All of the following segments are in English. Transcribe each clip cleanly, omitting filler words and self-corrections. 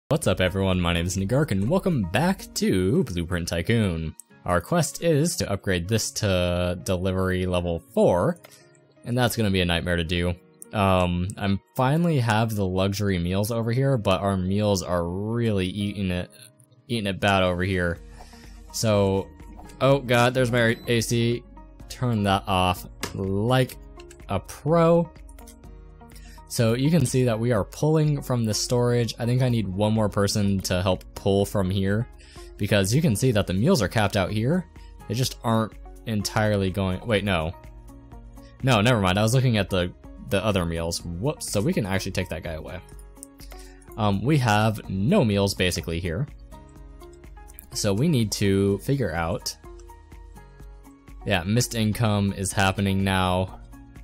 What's up everyone, my name is Negark and welcome back to Blueprint Tycoon. Our quest is to upgrade this to delivery level 4, and that's gonna be a nightmare to do. I finally have the luxury meals over here, but our meals are really eating it bad over here. So, oh god, there's my AC. Turn that off like a pro. So you can see that we are pulling from the storage. I think I need one more person to help pull from here, because you can see that the meals are capped out here. They just aren't entirely going. Wait, no, never mind. I was looking at the other meals. Whoops. So we can actually take that guy away. We have no meals basically here. So we need to figure out. Yeah, missed income is happening now.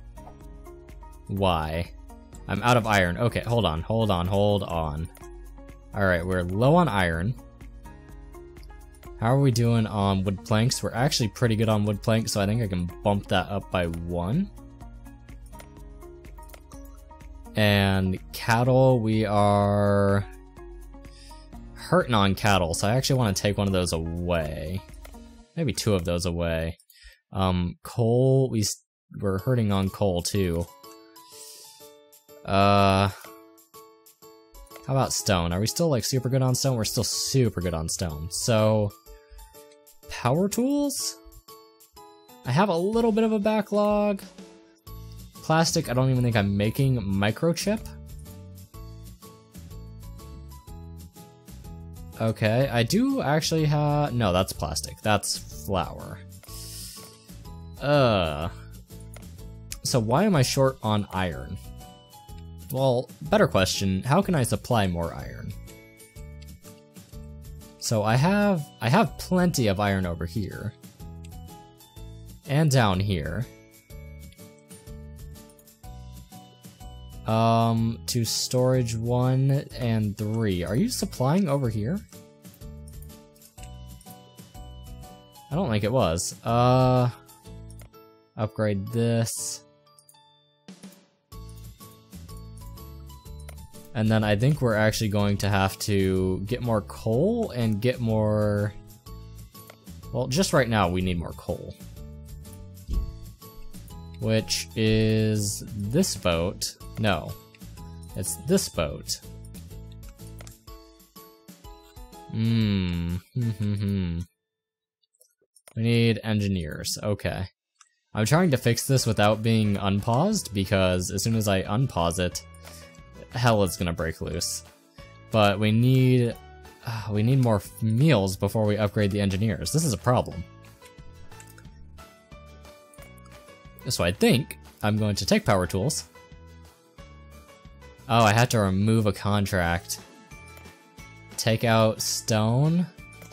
Why? I'm out of iron. Okay, hold on. Alright, we're low on iron. How are we doing on wood planks? We're actually pretty good on wood planks, so I think I can bump that up by 1. And cattle, we are hurting on cattle, so I actually want to take one of those away. Maybe 2 of those away. Coal, we're hurting on coal too. How about stone? Are we still like super good on stone? We're still super good on stone. So, power tools? I have a little bit of a backlog. Plastic, I don't even think I'm making. Microchip? Okay, I do actually have... No, that's plastic. That's flour. So why am I short on iron? Well, better question, how can I supply more iron? So I have plenty of iron over here. And down here. To storage 1 and 3. Are you supplying over here? I don't think it was. Upgrade this. And then I think we're actually going to have to get more coal and get more... Well, just right now we need more coal. Which is this boat. No, it's this boat. We need engineers, okay. I'm trying to fix this without being unpaused, because as soon as I unpause it, hell is gonna break loose. But we need more meals before we upgrade the engineers. This is a problem. So I think I'm going to take power tools. Oh, I had to remove a contract. Take out stone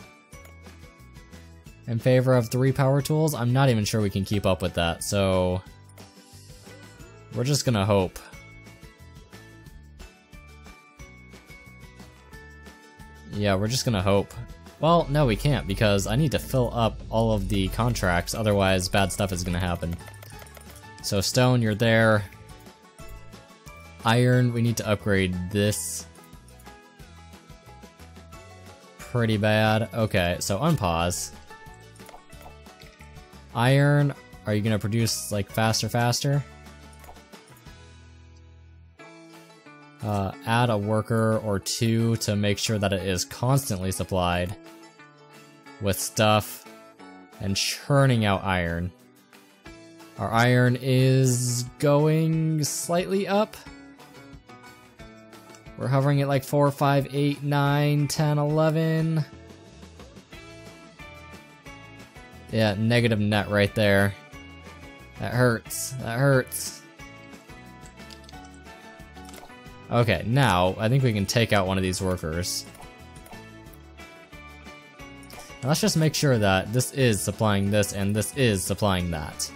in favor of 3 power tools. I'm not even sure we can keep up with that, so we're just gonna hope. Yeah, we're just gonna hope. Well, no, we can't, because I need to fill up all of the contracts, otherwise bad stuff is gonna happen. So stone, you're there. Iron, we need to upgrade this. Pretty bad. Okay, so unpause. Iron, are you gonna produce like faster? Add a worker or 2 to make sure that it is constantly supplied with stuff and churning out iron. Our iron is going slightly up. We're hovering at like 4, 5, 8, 9, 10, 11. Yeah, negative net right there. That hurts. Okay, now I think we can take out one of these workers. Now let's just make sure that this is supplying this and this is supplying that.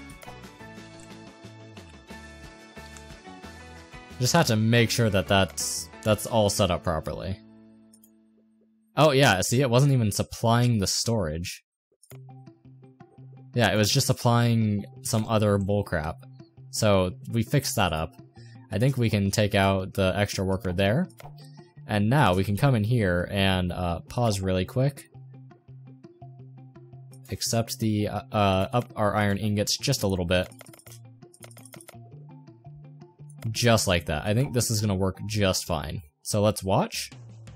Just have to make sure that that's all set up properly. Oh yeah, see, it wasn't even supplying the storage. Yeah, it was just supplying some other bullcrap. So we fixed that up. I think we can take out the extra worker there. And now we can come in here and pause really quick. Accept the up our iron ingots just a little bit. Just like that. I think this is gonna work just fine. So let's watch.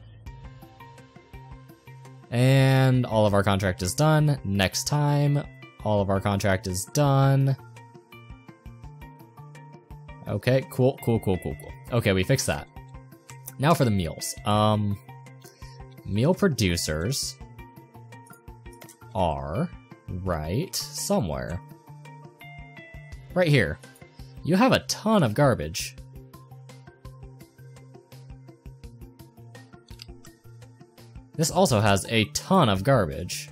And all of our contract is done. Next time, all of our contract is done. Okay, cool. Okay, we fixed that. Now for the meals. Meal producers are right somewhere. Right here. You have a ton of garbage. This also has a ton of garbage.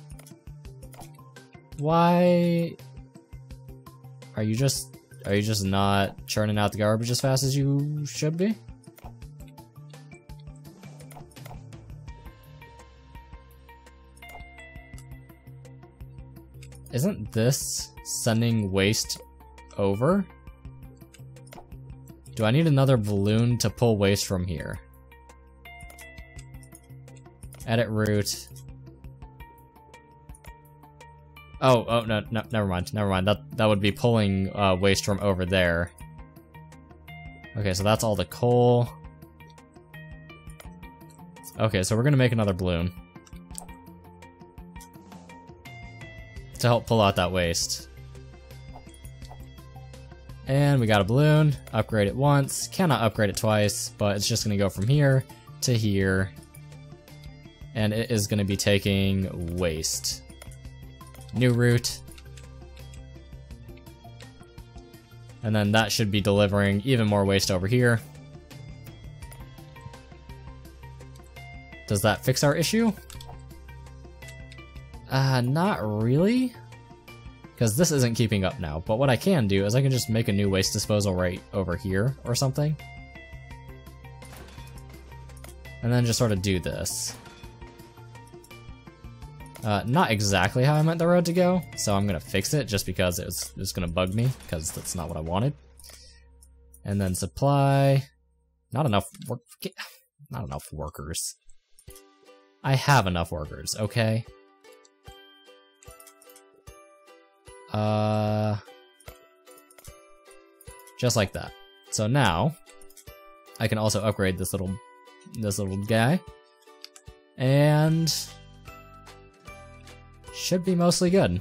Why are you just not churning out the garbage as fast as you should be? Isn't this sending waste over? Do I need another balloon to pull waste from here? Edit route. Oh, no, never mind. That would be pulling waste from over there. Okay, so that's all the coal. Okay, so we're gonna make another balloon to help pull out that waste. And we got a balloon. Upgrade it once. Cannot upgrade it twice, but it's just gonna go from here to here. And it is gonna be taking waste. New route. And then that should be delivering even more waste over here. Does that fix our issue? Not really. Because this isn't keeping up now. But what I can do is I can just make a new waste disposal right over here or something. And then just sort of do this. Not exactly how I meant the road to go, so I'm gonna fix it just because it was gonna bug me, because that's not what I wanted. And then supply. Not enough workers. I have enough workers, okay? Just like that. So now, I can also upgrade this little guy. And should be mostly good.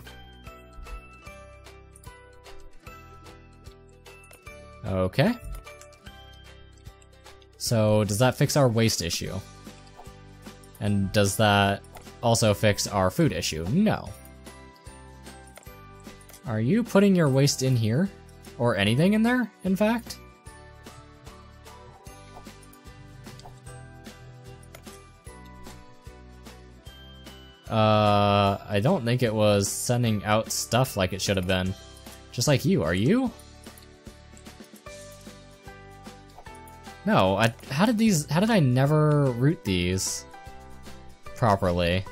Okay. So does that fix our waste issue? And does that also fix our food issue? No. Are you putting your waste in here? Or anything in there, in fact? I don't think it was sending out stuff like it should have been. Just like you, are you? No, how did I never route these properly?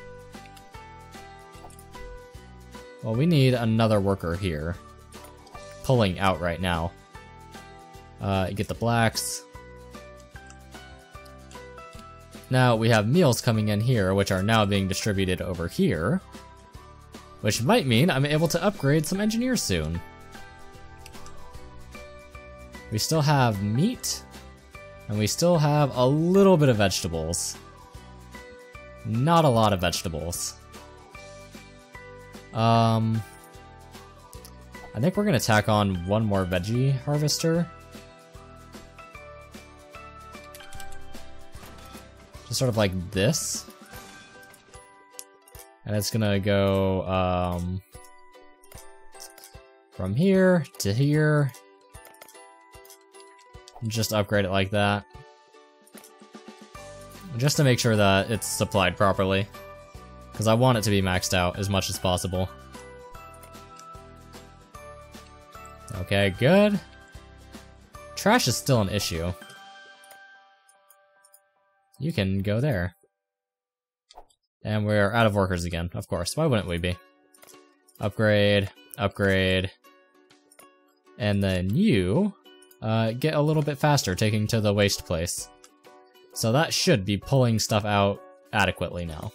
Well, we need another worker here. Pulling out right now. Get the blacks. Now we have meals coming in here, which are now being distributed over here. Which might mean I'm able to upgrade some engineers soon. We still have meat. And we still have a little bit of vegetables. Not a lot of vegetables. I think we're gonna tack on one more veggie harvester. Just sort of like this. And it's gonna go from here to here. Just upgrade it like that. Just to make sure that it's supplied properly. Because I want it to be maxed out as much as possible. Okay, good. Trash is still an issue. You can go there. And we're out of workers again, of course. Why wouldn't we be? Upgrade, upgrade. And then you get a little bit faster taking to the waste place. So that should be pulling stuff out adequately now.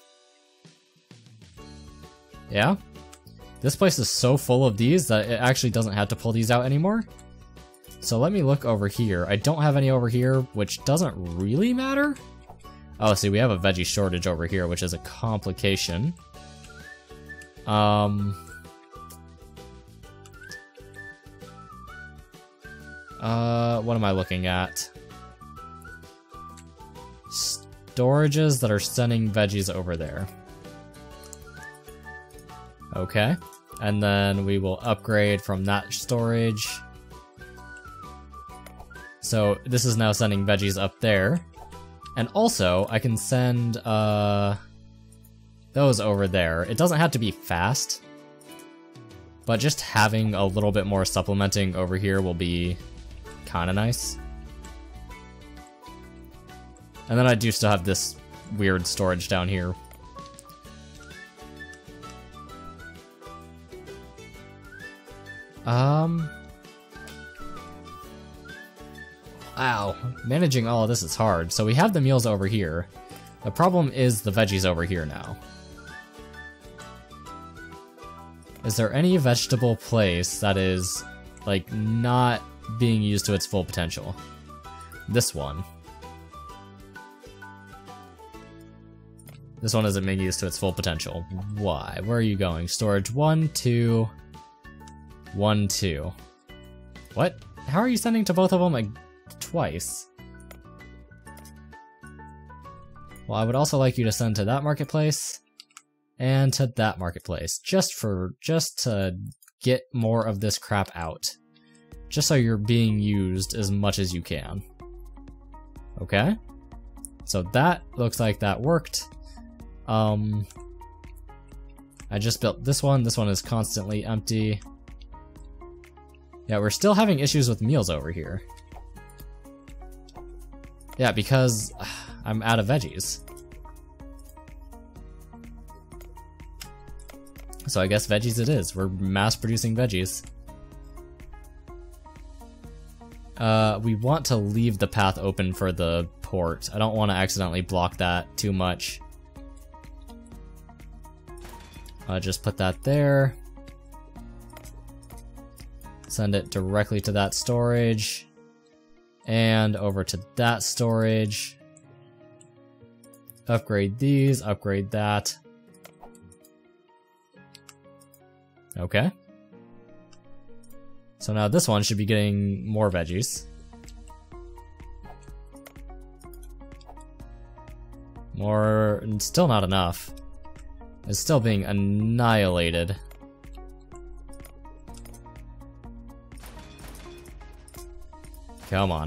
Yeah? This place is so full of these that it actually doesn't have to pull these out anymore. So let me look over here. I don't have any over here, which doesn't really matter. Oh, see, we have a veggie shortage over here, which is a complication. What am I looking at? Storages that are sending veggies over there. Okay. And then we will upgrade from that storage. So this is now sending veggies up there. And also, I can send those over there. It doesn't have to be fast, but just having a little bit more supplementing over here will be kind of nice. And then I do still have this weird storage down here. Wow, managing all of this is hard. So we have the meals over here. The problem is the veggies over here now. Is there any vegetable place that is, like, not being used to its full potential? This one. This one isn't being used to its full potential. Why? Where are you going? Storage 1, 2, 1, 2. What? How are you sending to both of them, like, twice? Well, I would also like you to send to that marketplace and to that marketplace, just to get more of this crap out. Just so you're being used as much as you can. Okay? So that looks like that worked. I just built this one is constantly empty. Yeah, we're still having issues with meals over here. Yeah, because I'm out of veggies. So I guess veggies it is. We're mass producing veggies. We want to leave the path open for the port. I don't want to accidentally block that too much. Just put that there. Send it directly to that storage. And over to that storage. Upgrade these, upgrade that. Okay. So now this one should be getting more veggies. More, still not enough. It's still being annihilated. Come on.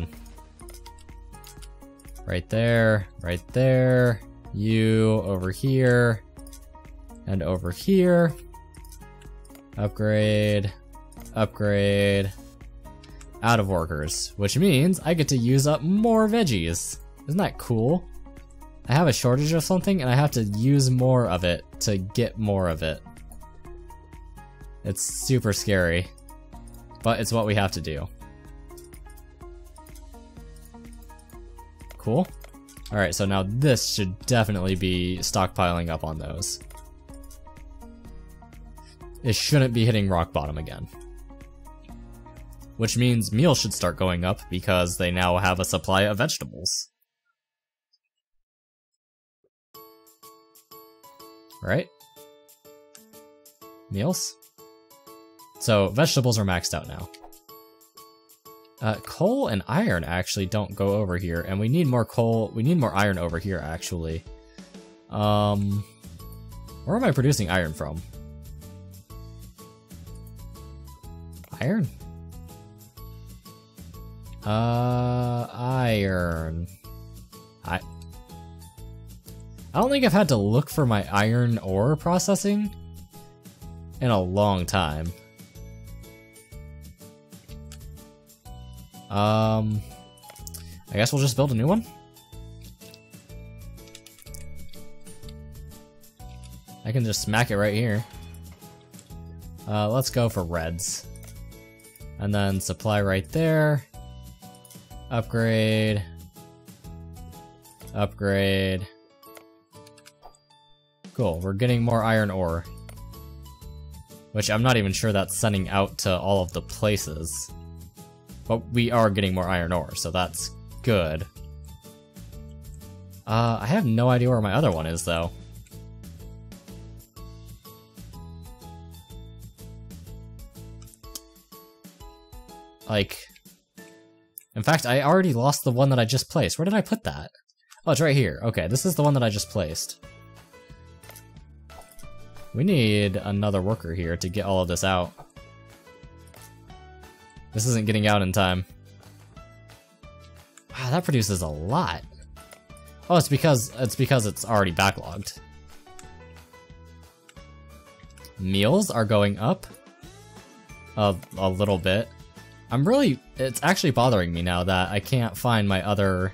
Right there, right there. You over here. And over here. Upgrade. Upgrade. Out of workers. Which means I get to use up more veggies. Isn't that cool? I have a shortage of something and I have to use more of it to get more of it. It's super scary. But it's what we have to do. Cool. Alright, so now this should definitely be stockpiling up on those. It shouldn't be hitting rock bottom again. Which means meals should start going up because they now have a supply of vegetables. Right? Meals? So vegetables are maxed out now. Coal and iron actually don't go over here, and we need more coal, we need more iron over here actually. Where am I producing iron from? Iron? Iron. I don't think I've had to look for my iron ore processing in a long time. I guess we'll just build a new one. I can just smack it right here. Let's go for reds. And then supply right there. Upgrade. Upgrade. Cool, we're getting more iron ore. Which I'm not even sure that's sending out to all of the places. But we are getting more iron ore, so that's good. I have no idea where my other one is, though. Like... In fact, I already lost the one that I just placed. Where did I put that? Oh, it's right here. Okay, this is the one that I just placed. We need another worker here to get all of this out. This isn't getting out in time. Wow, that produces a lot. Oh, it's because it's already backlogged. Meals are going up a little bit. It's actually bothering me now that I can't find my other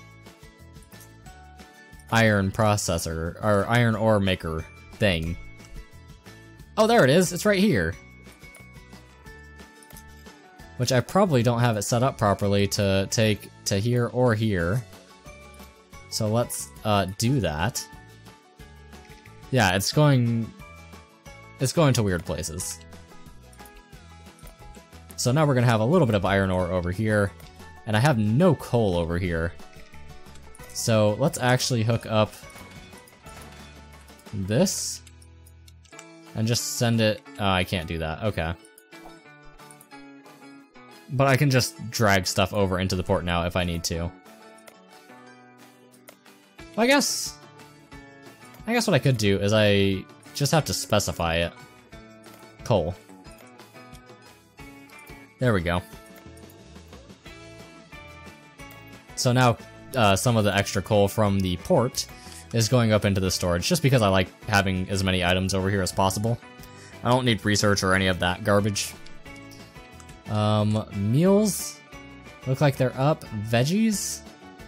iron processor, or iron ore maker thing. Oh, there it is! It's right here! Which I probably don't have it set up properly to take to here or here. So let's do that. Yeah, it's going to weird places. So now we're gonna have a little bit of iron ore over here, and I have no coal over here. So let's actually hook up this and just send it. I can't do that. Okay. But I can just drag stuff over into the port now if I need to. Well, I guess what I could do is I just have to specify it. Coal. There we go. So now some of the extra coal from the port is going up into the storage, just because I like having as many items over here as possible. I don't need research or any of that garbage. Meals look like they're up. Veggies?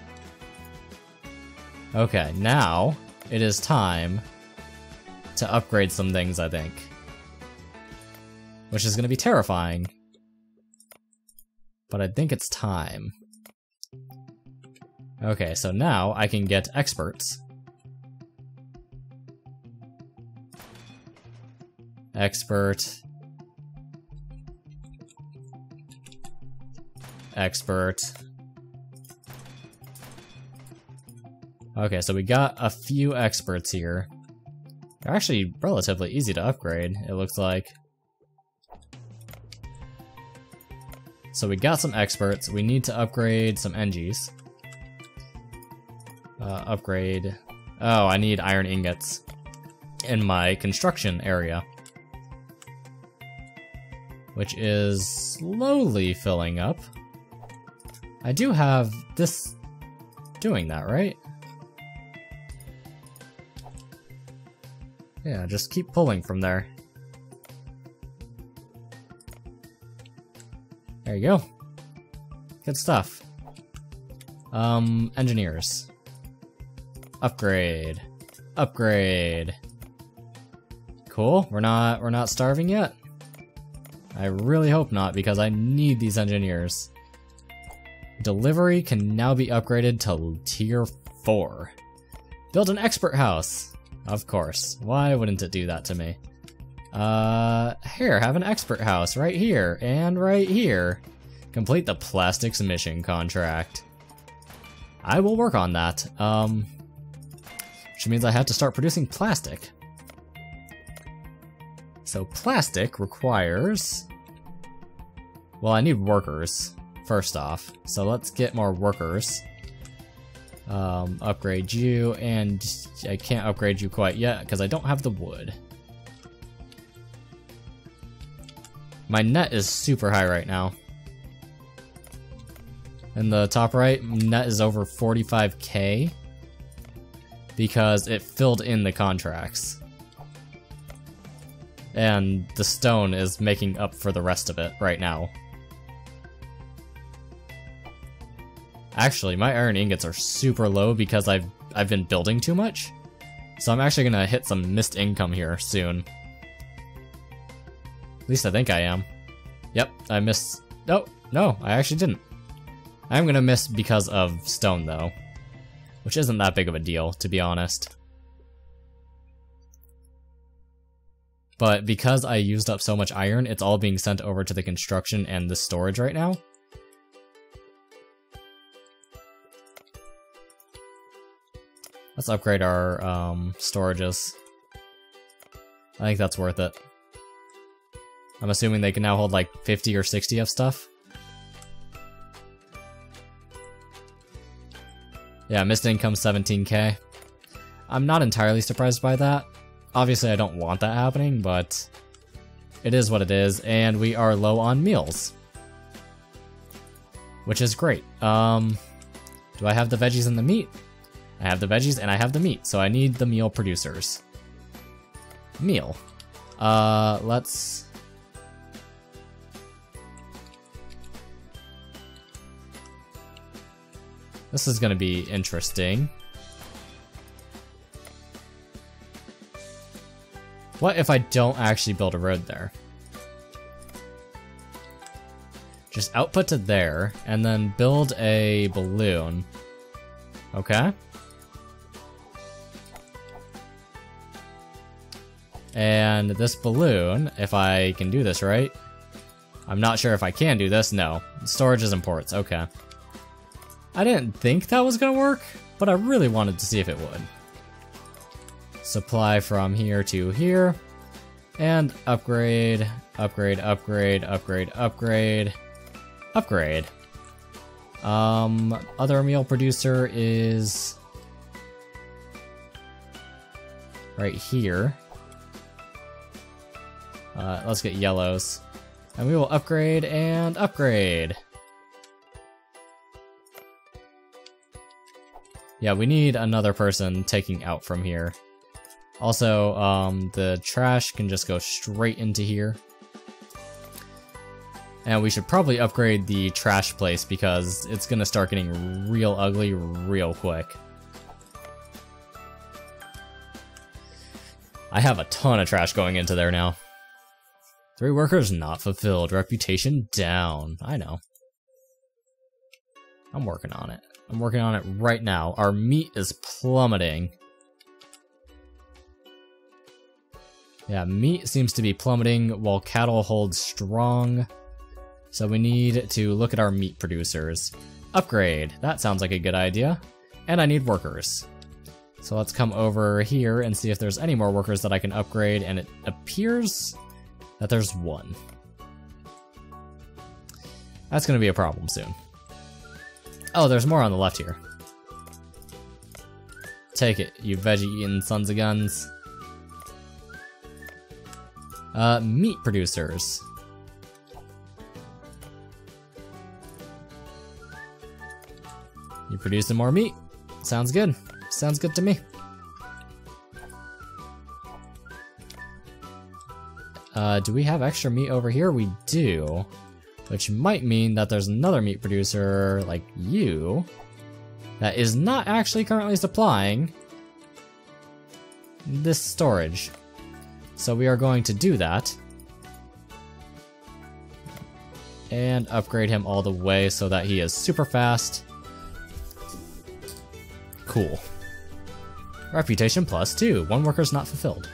Okay, now it is time to upgrade some things, I think. Which is going to be terrifying. But I think it's time. Okay, so now I can get experts. Expert. Expert. Okay, so we got a few experts here. They're actually relatively easy to upgrade, it looks like. So we got some experts. We need to upgrade some NGs. Upgrade. Oh, I need iron ingots in my construction area, which is slowly filling up. I do have this doing that, right? Yeah, just keep pulling from there. There you go. Good stuff. Engineers. Upgrade. Upgrade. Cool. We're not starving yet. I really hope not, because I need these engineers. Delivery can now be upgraded to tier 4. Build an expert house. Of course. Why wouldn't it do that to me? Here, have an expert house right here and right here. Complete the plastics mission contract. I will work on that. Which means I have to start producing plastic. So plastic requires... Well, I need workers, first off. So let's get more workers. Upgrade you, and I can't upgrade you quite yet because I don't have the wood. My net is super high right now. In the top right, net is over 45k because it filled in the contracts. And the stone is making up for the rest of it right now. Actually, my iron ingots are super low because I've been building too much. So I'm actually gonna hit some missed income here soon. At least I think I am. Yep, I missed. No, I actually didn't. I'm gonna miss because of stone though. which isn't that big of a deal, to be honest. But because I used up so much iron, it's all being sent over to the construction and the storage right now. Let's upgrade our storages. I think that's worth it. I'm assuming they can now hold like 50 or 60 of stuff. Yeah, missed income 17k. I'm not entirely surprised by that. Obviously I don't want that happening, but it is what it is, and we are low on meals. Which is great. Do I have the veggies and the meat? I have the veggies and I have the meat, so I need the meal producers. Meal. Let's... This is gonna be interesting. What if I don't actually build a road there? Just output to there, and then build a balloon. Okay. And this balloon, if I can do this right. I'm not sure if I can do this, no. Storages and ports, okay. I didn't think that was gonna work, but I really wanted to see if it would. Supply from here to here, and upgrade, upgrade, upgrade, upgrade, upgrade, upgrade. Other meal producer is right here. Let's get yellows, and we will upgrade and upgrade. Yeah, we need another person taking out from here. Also, the trash can just go straight into here. And we should probably upgrade the trash place because it's gonna start getting real ugly real quick. I have a ton of trash going into there now. 3 workers not fulfilled. Reputation down. I know. I'm working on it. I'm working on it right now. Our meat is plummeting. Yeah, meat seems to be plummeting while cattle hold strong. So we need to look at our meat producers. Upgrade. That sounds like a good idea. And I need workers. So let's come over here and see if there's any more workers that I can upgrade, and it appears that there's 1. That's gonna be a problem soon. Oh, there's more on the left here. Take it, you veggie-eating sons of guns. Meat producers. You producing more meat? Sounds good. Sounds good to me. Do we have extra meat over here? We do. Which might mean that there's another meat producer like you that is not actually currently supplying this storage. So we are going to do that. And upgrade him all the way so that he is super fast. Cool. Reputation +2. 1 worker's not fulfilled.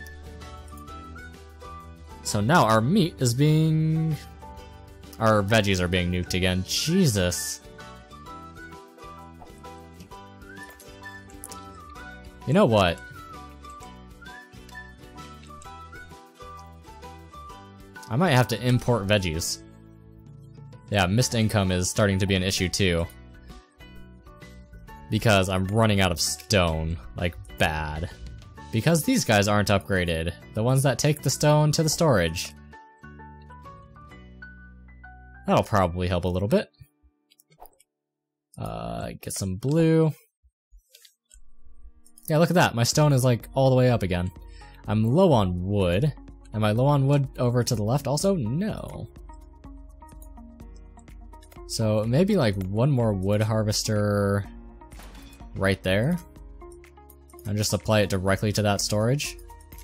So now our meat is being... Our veggies are being nuked again. Jesus. You know what? I might have to import veggies. Yeah, missed income is starting to be an issue too. Because I'm running out of stone. Like, bad. Because these guys aren't upgraded. The ones that take the stone to the storage. That'll probably help a little bit. Get some blue. Yeah, look at that. My stone is like all the way up again. I'm low on wood. Am I low on wood over to the left also? No. So maybe like 1 more wood harvester right there. And just apply it directly to that storage.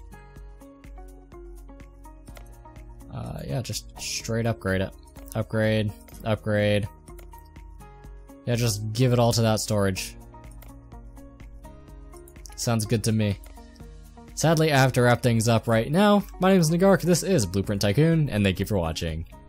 Yeah, just straight upgrade it. Upgrade, upgrade. Yeah, just give it all to that storage. Sounds good to me. Sadly, I have to wrap things up right now. My name is Negark, this is Blueprint Tycoon, and thank you for watching.